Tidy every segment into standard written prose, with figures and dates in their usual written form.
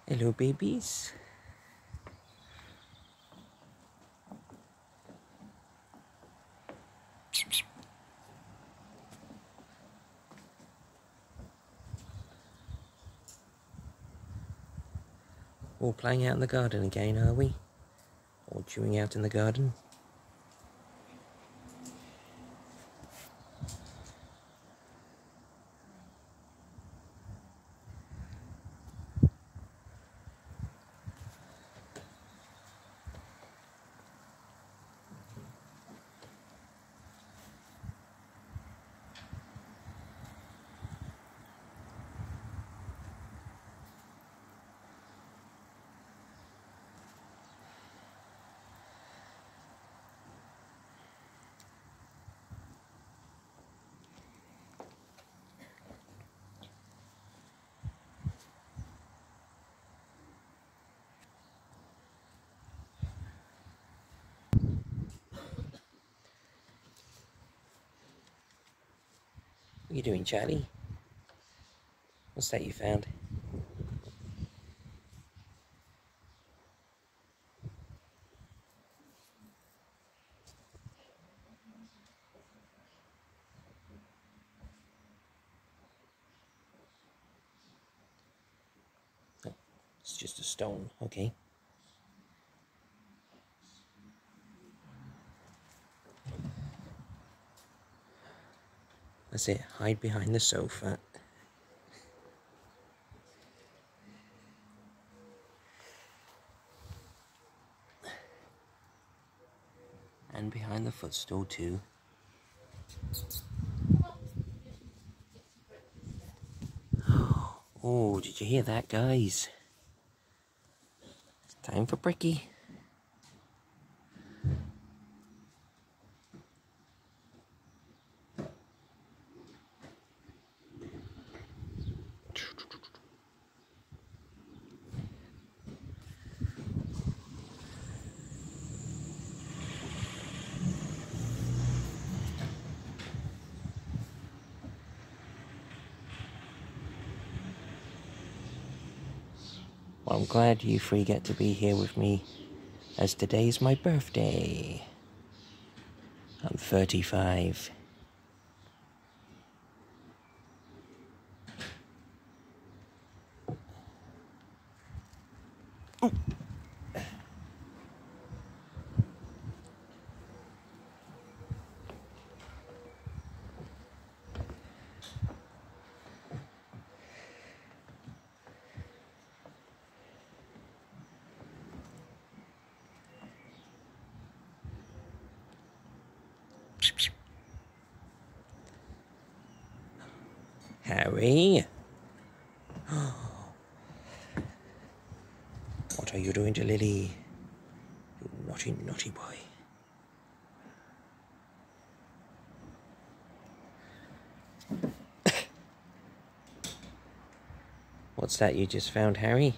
Hello, babies. All playing out in the garden again, are we? All chewing out in the garden? What are you doing, Charlie? What's that you found? Oh, it's just a stone, okay. That's it, hide behind the sofa. And behind the footstool too. Oh, did you hear that, guys? It's time for brekkie. Well, I'm glad you three get to be here with me, as today's my birthday. I'm 35. Oh. Harry? What are you doing to Lily? You naughty, naughty boy. What's that you just found, Harry?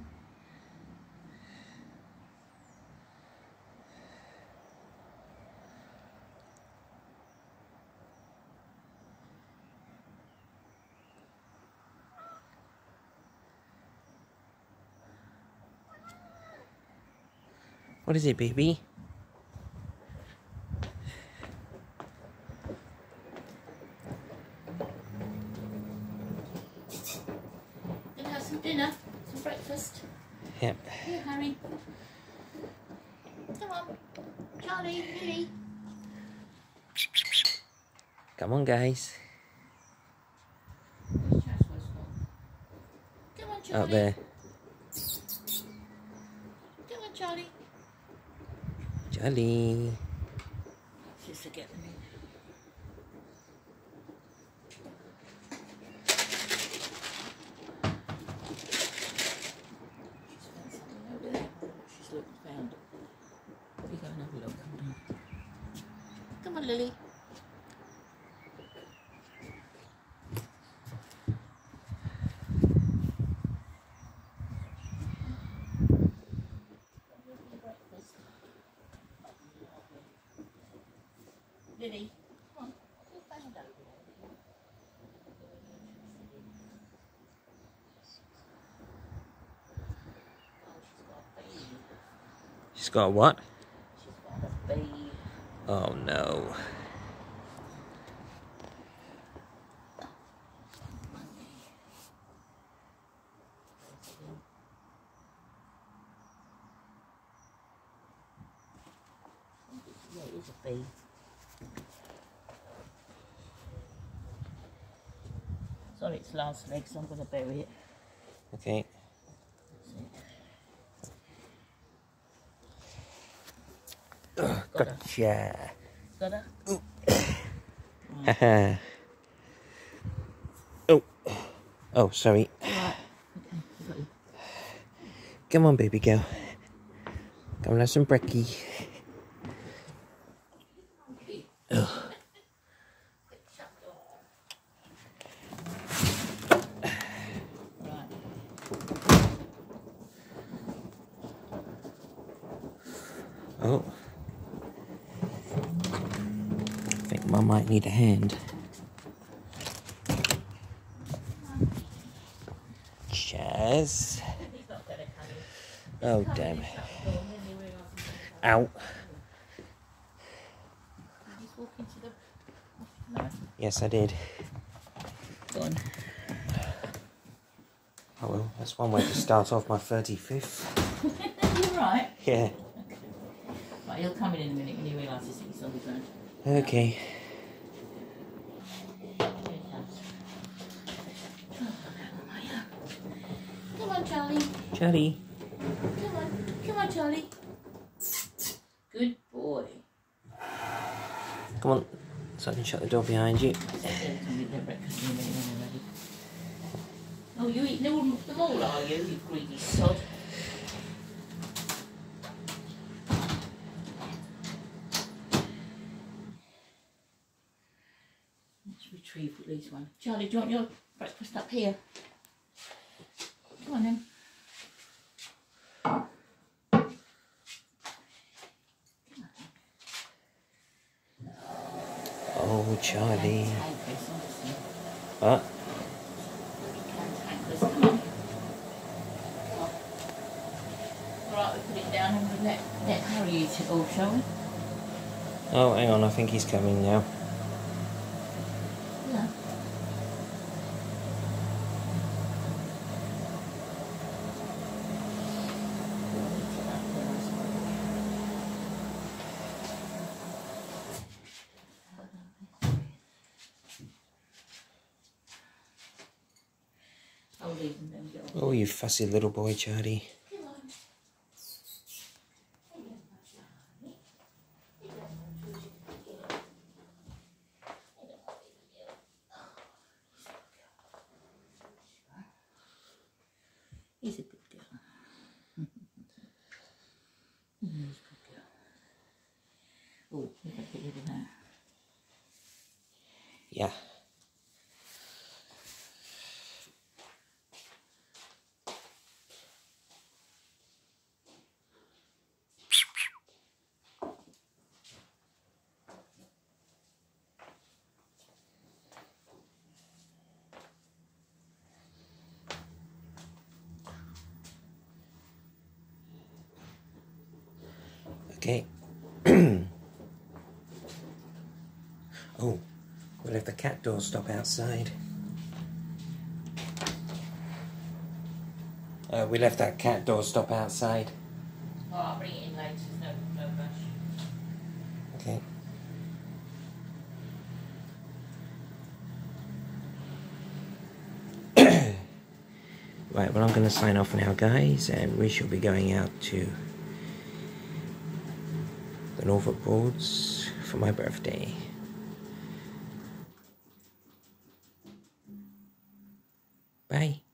What is it, baby? Gonna have some dinner, some breakfast. Yep. Here, Harry. Come on. Charlie, Lily. Come on, guys. Come on, Charlie. Out there. Come on, Charlie. Charlie. Just to get them in. She's found. You go and have a look. Come on, Lily. Lily, come on. Just stand up. got a what? She's got a baby. Oh no. Yeah, it is a bee. It's on its last leg, so I'm going to bury it. Okay. Oh, gotcha. Got her? Haha. Oh. Oh, sorry. Right. Okay, I got you. Come on, baby girl. Come and have some brekkie. Oh. Oh. I think Mum might need a hand. Chaz. Oh, damn it. Ow. Did you just walk into the... No. Yes, I did. Go on. Oh well, that's one way to start off my 35th. You're right. Yeah. Right, he'll come in a minute when he realises that he's on his own. Okay. Here he comes. Come on, Charlie. Charlie. Come on. Come on, Charlie. Good boy. Come on. So I can shut the door behind you. Oh, you eating them all, are you, you greedy sod? Let's retrieve at least one. Charlie, do you want your breakfast up here? Come on then. Oh, Charlie. What? Come on. Alright, we put it down and we let Harry eat it all, shall we? Oh, hang on. I think he's coming now. Yeah. I'll leave them then. Go on. Oh, you fussy little boy, Charlie. Come on. He's a good girl. He's a good girl. Oh, we got to get rid of that. Yeah. Okay. Oh, we'll have the cat door stop outside. We left that cat door stop outside. Oh, I'll bring it in later. There's no rush. Okay. Right, well, I'm going to sign off now, guys, and we shall be going out to the Norfolk Broads for my birthday. Bye.